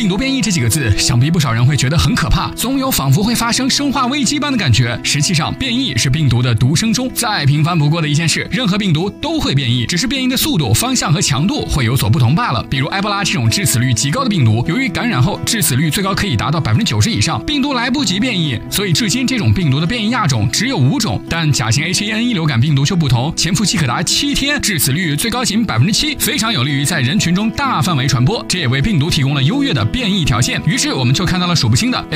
病毒变异这几个字，想必不少人会觉得很可怕，总有仿佛会发生生化危机般的感觉。实际上，变异是病毒的独生中再平凡不过的一件事。任何病毒都会变异，只是变异的速度、方向和强度会有所不同罢了。比如埃博拉这种致死率极高的病毒，由于感染后致死率最高可以达到90%以上，病毒来不及变异，所以至今这种病毒的变异亚种只有5种。但甲型 H1N1 流感病毒就不同，潜伏期可达7天，致死率最高仅7%，非常有利于在人群中大范围传播，这也为病毒提供了优越的变异条件。于是我们就看到了数不清的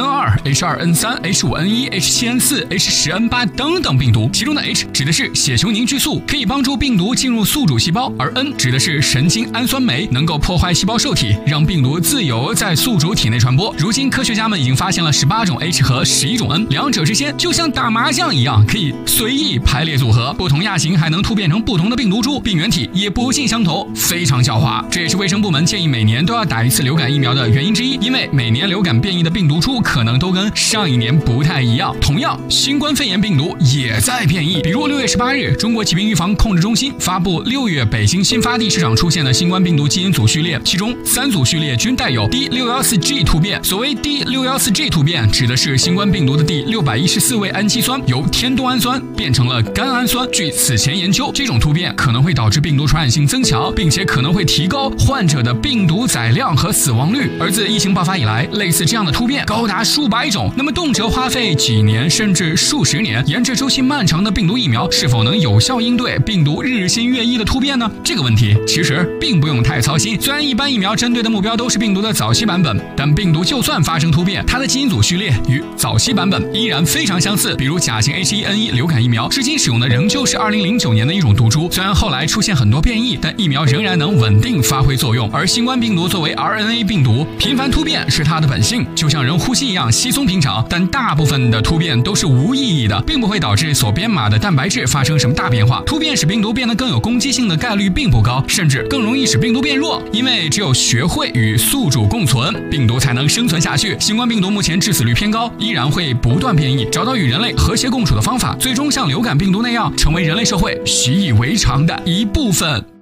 H1N2、H2N3、H5N1、H7N4、H10N8等等病毒，其中的 H 指的是血球凝聚素，可以帮助病毒进入宿主细胞，而 N 指的是神经氨酸酶，能够破坏细胞受体，让病毒自由在宿主体内传播。如今科学家们已经发现了18种 H 和11种 N， 两者之间就像打麻将一样，可以随意排列组合，不同亚型还能突变成不同的病毒株，病原体也不尽相同，非常狡猾。这也是卫生部门建议每年都要打一次流感疫苗的原因之一，因为每年流感变异的病毒株可能都跟上一年不太一样。同样，新冠肺炎病毒也在变异，比如6月18日，中国疾病预防控制中心发布6月北京新发地市场出现的新冠病毒基因组序列，其中3组序列均带有 D614G 突变。所谓 D614G 突变，指的是新冠病毒的第614位氨基酸由天冬氨酸变成了甘氨酸。据此前研究，这种突变可能会导致病毒传染性增强，并且可能会提高患者的病毒载量和死亡率。而自疫情爆发以来，类似这样的突变高达数百种，那么动辄花费几年甚至数十年，研制周期漫长的病毒疫苗是否能有效应对病毒日新月异的突变呢？这个问题其实并不用太操心。虽然一般疫苗针对的目标都是病毒的早期版本，但病毒就算发生突变，它的基因组序列与早期版本依然非常相似。比如甲型 H1N1 流感疫苗，至今使用的仍旧是2009年的一种毒株，虽然后来出现很多变异，但疫苗仍然能稳定发挥作用。而新冠病毒作为 RNA 病毒，频繁突变是它的本性，就像人呼吸一样稀松平常，但大部分的突变都是无意义的，并不会导致所编码的蛋白质发生什么大变化。突变使病毒变得更有攻击性的概率并不高，甚至更容易使病毒变弱，因为只有学会与宿主共存，病毒才能生存下去。新冠病毒目前致死率偏高，依然会不断变异，找到与人类和谐共处的方法，最终像流感病毒那样成为人类社会习以为常的一部分。